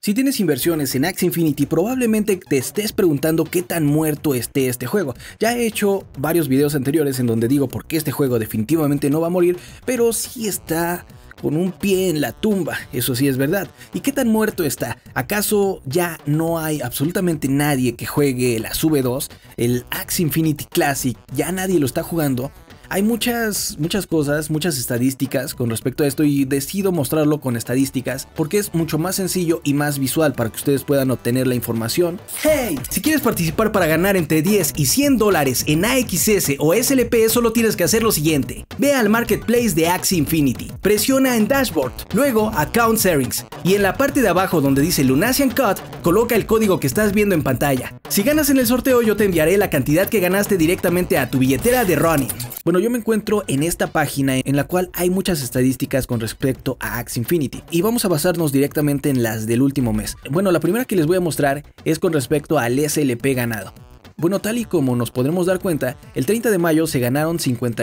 Si tienes inversiones en Axie Infinity, probablemente te estés preguntando qué tan muerto esté este juego. Ya he hecho varios videos anteriores en donde digo por qué este juego definitivamente no va a morir, pero sí está con un pie en la tumba, eso sí es verdad. ¿Y qué tan muerto está? ¿Acaso ya no hay absolutamente nadie que juegue la V2? El Axie Infinity Classic, ya nadie lo está jugando. Hay muchas cosas, muchas estadísticas con respecto a esto y decido mostrarlo con estadísticas porque es mucho más sencillo y más visual para que ustedes puedan obtener la información. ¡Hey! Si quieres participar para ganar entre 10 y 100 dólares en AXS o SLP, solo tienes que hacer lo siguiente. Ve al Marketplace de Axie Infinity, presiona en Dashboard, luego Account Settings y en la parte de abajo donde dice Lunasian Cut, coloca el código que estás viendo en pantalla. Si ganas en el sorteo, yo te enviaré la cantidad que ganaste directamente a tu billetera de Ronin. Bueno, yo me encuentro en esta página en la cual hay muchas estadísticas con respecto a Axie Infinity y vamos a basarnos directamente en las del último mes. Bueno, la primera que les voy a mostrar es con respecto al SLP ganado. Bueno, tal y como nos podremos dar cuenta, el 30 de mayo se ganaron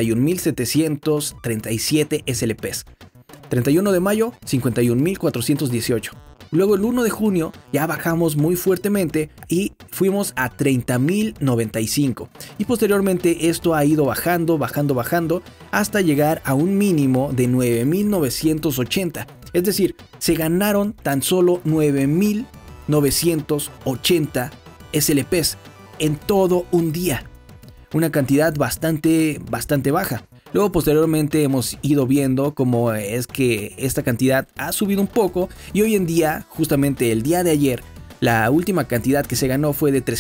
51.737 SLPs. 31 de mayo, 51.418. Luego el 1 de junio ya bajamos muy fuertemente y fuimos a 30.095. Y posteriormente esto ha ido bajando hasta llegar a un mínimo de 9.980. Es decir, se ganaron tan solo 9.980 SLPs en todo un día. Una cantidad bastante baja. Luego posteriormente hemos ido viendo cómo es que esta cantidad ha subido un poco y hoy en día, justamente el día de ayer, la última cantidad que se ganó fue de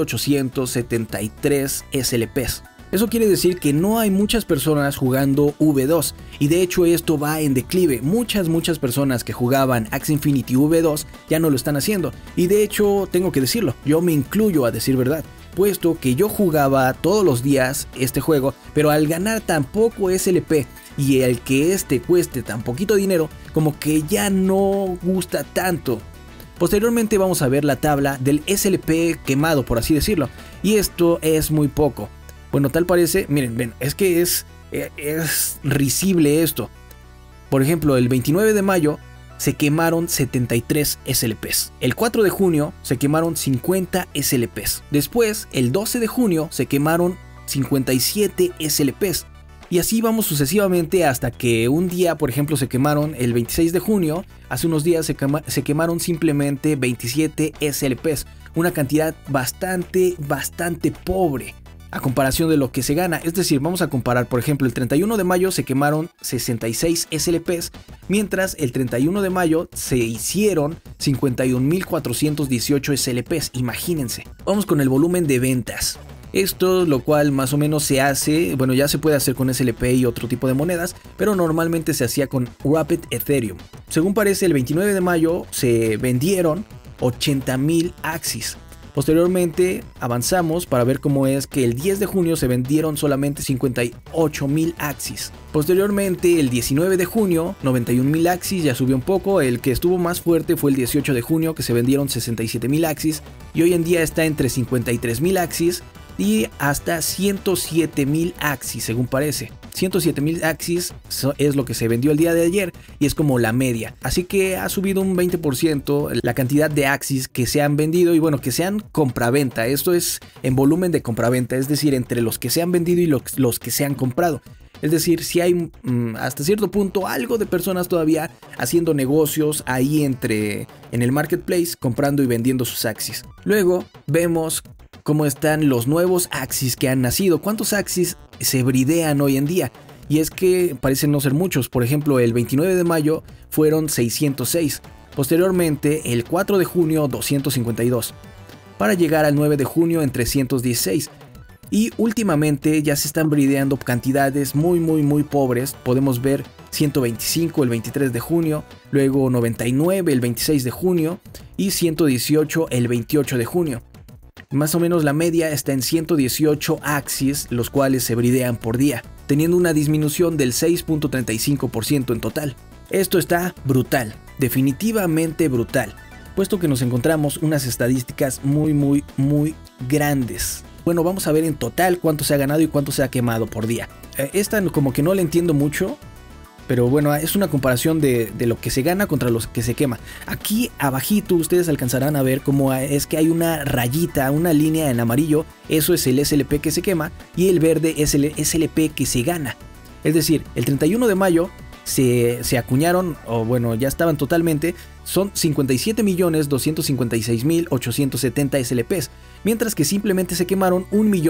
13.873 SLPs. Eso quiere decir que no hay muchas personas jugando V2 y de hecho esto va en declive. Muchas personas que jugaban Axie Infinity V2 ya no lo están haciendo y de hecho tengo que decirlo, yo me incluyo a decir verdad. Puesto que yo jugaba todos los días este juego, pero al ganar tan poco SLP y el que este cueste tan poquito dinero, como que ya no gusta tanto. Posteriormente vamos a ver la tabla del SLP quemado, por así decirlo, y esto es muy poco. Bueno, tal parece, miren, ven, es que es risible esto. Por ejemplo, el 29 de mayo se quemaron 73 SLPs. El 4 de junio se quemaron 50 SLPs. Después, el 12 de junio se quemaron 57 SLPs. Y así vamos sucesivamente hasta que un día, por ejemplo, se quemaron el 26 de junio. Hace unos días se quemaron simplemente 27 SLPs. Una cantidad bastante pobre a comparación de lo que se gana. Es decir, vamos a comparar, por ejemplo, el 31 de mayo se quemaron 66 SLPs, mientras el 31 de mayo se hicieron 51.418 SLPs, imagínense. Vamos con el volumen de ventas. Esto lo cual más o menos se hace, bueno, ya se puede hacer con SLP y otro tipo de monedas, pero normalmente se hacía con Rapid Ethereum. Según parece, el 29 de mayo se vendieron 80.000 Axies. Posteriormente avanzamos para ver cómo es que el 10 de junio se vendieron solamente 58.000 Axies. Posteriormente el 19 de junio 91.000 Axies, ya subió un poco. El que estuvo más fuerte fue el 18 de junio que se vendieron 67.000 Axies y hoy en día está entre 53.000 Axies y hasta 107.000 Axies según parece. 107.000 Axies es lo que se vendió el día de ayer y es como la media. Así que ha subido un 20% la cantidad de Axies que se han vendido y bueno, que sean compraventa. Esto es en volumen de compraventa, es decir, entre los que se han vendido y los que se han comprado. Es decir, si hay hasta cierto punto algo de personas todavía haciendo negocios ahí en el marketplace, comprando y vendiendo sus Axies. Luego vemos cómo están los nuevos Axies que han nacido. ¿Cuántos Axies se bridean hoy en día? Y es que parecen no ser muchos. Por ejemplo, el 29 de mayo fueron 606. Posteriormente, el 4 de junio, 252. Para llegar al 9 de junio en 316. Y últimamente ya se están brideando cantidades muy pobres. Podemos ver 125 el 23 de junio, luego 99 el 26 de junio y 118 el 28 de junio. Más o menos la media está en 118 Axies, los cuales se bridean por día, teniendo una disminución del 6.35% en total. Esto está brutal, definitivamente brutal, puesto que nos encontramos unas estadísticas muy grandes. Bueno, vamos a ver en total cuánto se ha ganado y cuánto se ha quemado por día. Esta como que no la entiendo mucho, Pero bueno, es una comparación de lo que se gana contra lo que se quema. Aquí abajito ustedes alcanzarán a ver cómo es que hay una rayita, una línea en amarillo. Eso es el SLP que se quema y el verde es el SLP que se gana. Es decir, el 31 de mayo se acuñaron, o bueno, ya estaban totalmente, son 57.256.870 SLPs, mientras que simplemente se quemaron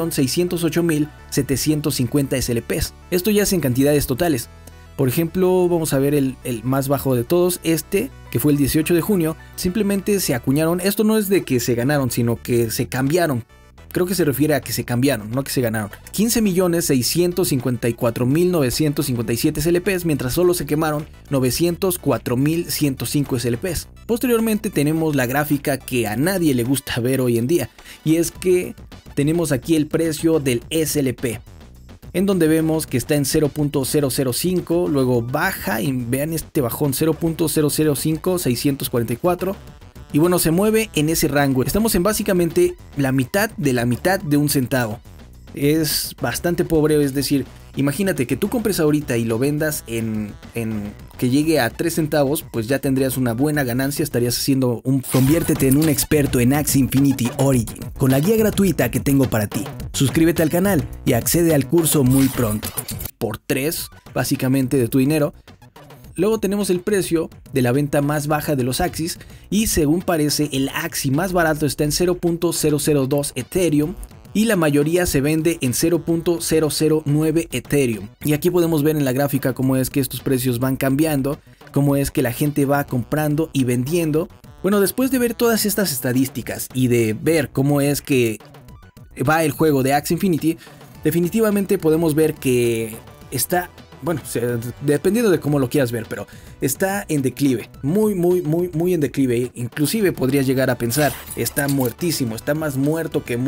1.608.750 SLPs. Esto ya es en cantidades totales. Por ejemplo, vamos a ver el más bajo de todos, que fue el 18 de junio, simplemente se acuñaron. Esto no es de que se ganaron, sino que se cambiaron. Creo que se refiere a que se cambiaron, no que se ganaron. 15.654.957 SLPs, mientras solo se quemaron 904.105 SLPs. Posteriormente tenemos la gráfica que a nadie le gusta ver hoy en día, y es que tenemos aquí el precio del SLP, en donde vemos que está en 0.005, luego baja y vean este bajón 0.005, 644. Y bueno, se mueve en ese rango. Estamos en básicamente la mitad de un centavo. Es bastante pobre, es decir, imagínate que tú compres ahorita y lo vendas en que llegue a 3 centavos, pues ya tendrías una buena ganancia, estarías haciendo Conviértete en un experto en Axie Infinity Origin, con la guía gratuita que tengo para ti. Suscríbete al canal y accede al curso muy pronto. Por 3, básicamente, de tu dinero. Luego tenemos el precio de la venta más baja de los Axies y según parece el Axie más barato está en 0.002 Ethereum y la mayoría se vende en 0.009 Ethereum. Y aquí podemos ver en la gráfica cómo es que estos precios van cambiando, cómo es que la gente va comprando y vendiendo. Bueno, después de ver todas estas estadísticas y de ver cómo es que va el juego de Axie Infinity, definitivamente podemos ver que está... Bueno, dependiendo de cómo lo quieras ver, pero está en declive, muy en declive. Inclusive podrías llegar a pensar, está muertísimo, está más muerto que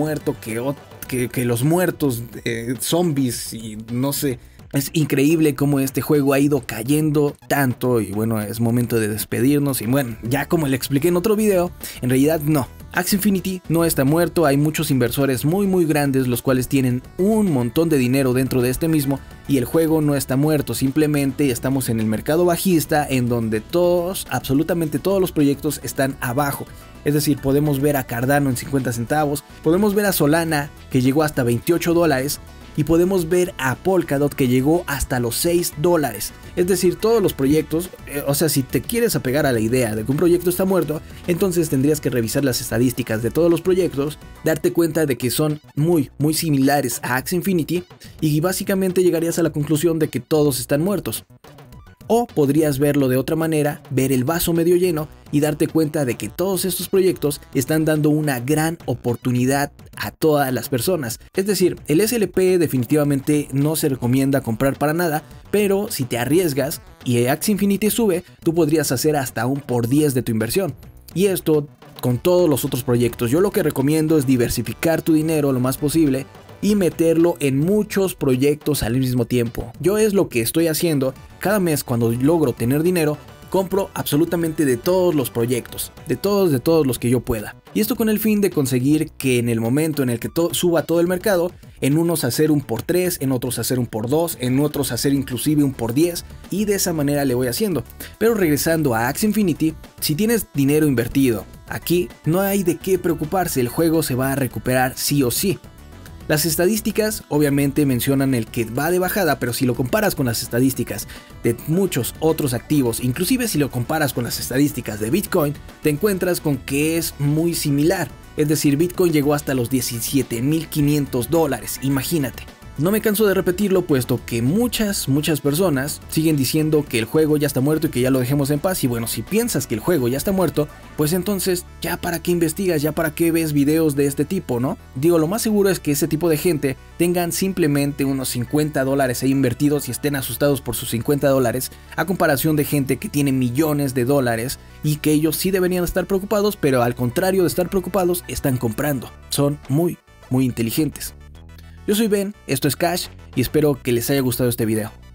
los muertos, zombies y no sé. Es increíble cómo este juego ha ido cayendo tanto y bueno, es momento de despedirnos. Y bueno, ya como le expliqué en otro video, en realidad no. Axie Infinity no está muerto, hay muchos inversores muy grandes los cuales tienen un montón de dinero dentro de este mismo y el juego no está muerto, simplemente estamos en el mercado bajista en donde absolutamente todos los proyectos están abajo. Es decir, podemos ver a Cardano en 50 centavos, podemos ver a Solana que llegó hasta $28 y podemos ver a Polkadot que llegó hasta los $6. Es decir, todos los proyectos, o sea, si te quieres apegar a la idea de que un proyecto está muerto, entonces tendrías que revisar las estadísticas de todos los proyectos, darte cuenta de que son muy similares a Axie Infinity y básicamente llegarías a la conclusión de que todos están muertos. O podrías verlo de otra manera, ver el vaso medio lleno y darte cuenta de que todos estos proyectos están dando una gran oportunidad a todas las personas. Es decir, el SLP definitivamente no se recomienda comprar para nada, pero si te arriesgas y Axie Infinity sube, tú podrías hacer hasta un por 10 de tu inversión. Y esto con todos los otros proyectos. Yo lo que recomiendo es diversificar tu dinero lo más posible y meterlo en muchos proyectos al mismo tiempo. Yo es lo que estoy haciendo. Cada mes cuando logro tener dinero, compro absolutamente de todos los proyectos, de todos los que yo pueda. Y esto con el fin de conseguir que en el momento en el que suba todo el mercado, en unos hacer un por 3, en otros hacer un por 2, en otros hacer inclusive un por 10, y de esa manera le voy haciendo. Pero regresando a Axie Infinity, si tienes dinero invertido aquí, no hay de qué preocuparse, el juego se va a recuperar sí o sí. Las estadísticas obviamente mencionan el que va de bajada, pero si lo comparas con las estadísticas de muchos otros activos, inclusive si lo comparas con las estadísticas de Bitcoin, te encuentras con que es muy similar. Es decir, Bitcoin llegó hasta los $17.500, imagínate. No me canso de repetirlo puesto que muchas personas siguen diciendo que el juego ya está muerto y que ya lo dejemos en paz. Y bueno, si piensas que el juego ya está muerto, pues entonces ya para qué investigas, ya para qué ves videos de este tipo, ¿no? Digo, lo más seguro es que ese tipo de gente tengan simplemente unos $50 ahí invertidos y estén asustados por sus $50 a comparación de gente que tiene millones de dólares y que ellos sí deberían estar preocupados, pero al contrario de estar preocupados, están comprando. Son muy inteligentes. Yo soy Ben, esto es Cash y espero que les haya gustado este video.